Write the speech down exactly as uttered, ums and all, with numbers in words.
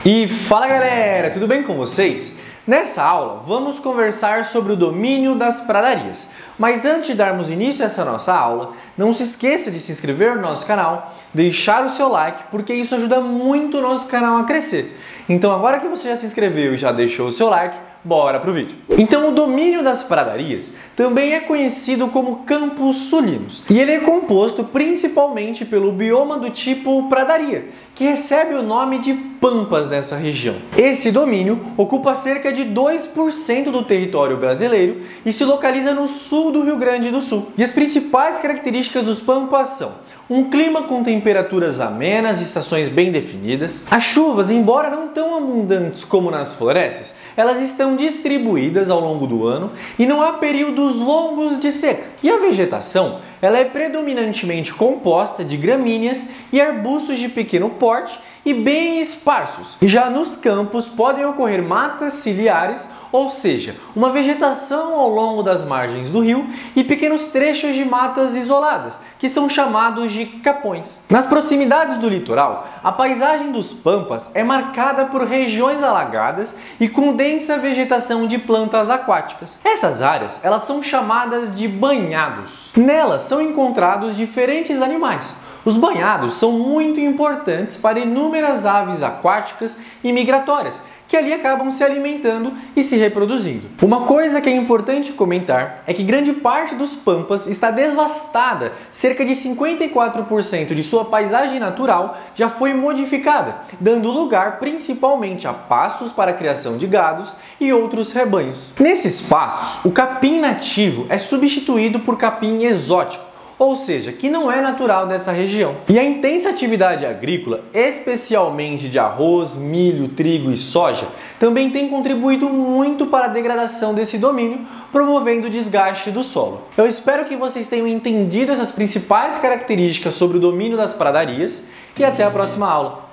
E fala galera, tudo bem com vocês? Nessa aula vamos conversar sobre o domínio das pradarias. Mas antes de darmos início a essa nossa aula, não se esqueça de se inscrever no nosso canal, deixar o seu like, porque isso ajuda muito o nosso canal a crescer. Então agora que você já se inscreveu e já deixou o seu like, bora pro vídeo. Então o domínio das pradarias também é conhecido como Campos Sulinos. E ele é composto principalmente pelo bioma do tipo pradaria, que recebe o nome de pampas nessa região. Esse domínio ocupa cerca de dois por cento do território brasileiro e se localiza no sul do Rio Grande do Sul. E as principais características dos pampas são um clima com temperaturas amenas e estações bem definidas. As chuvas, embora não tão abundantes como nas florestas, elas estão distribuídas ao longo do ano e não há períodos longos de seca. E a vegetação, ela é predominantemente composta de gramíneas e arbustos de pequeno porte e bem esparsos. E já nos campos podem ocorrer matas ciliares, ou seja, uma vegetação ao longo das margens do rio e pequenos trechos de matas isoladas, que são chamados de capões. Nas proximidades do litoral, a paisagem dos pampas é marcada por regiões alagadas e com densa vegetação de plantas aquáticas. Essas áreas, elas são chamadas de banhados. Nelas são encontrados diferentes animais. Os banhados são muito importantes para inúmeras aves aquáticas e migratórias, que ali acabam se alimentando e se reproduzindo. Uma coisa que é importante comentar é que grande parte dos pampas está devastada, cerca de cinquenta e quatro por cento de sua paisagem natural já foi modificada, dando lugar principalmente a pastos para a criação de gados e outros rebanhos. Nesses pastos, o capim nativo é substituído por capim exótico, ou seja, que não é natural dessa região. E a intensa atividade agrícola, especialmente de arroz, milho, trigo e soja, também tem contribuído muito para a degradação desse domínio, promovendo o desgaste do solo. Eu espero que vocês tenham entendido essas principais características sobre o domínio das pradarias e até a próxima aula.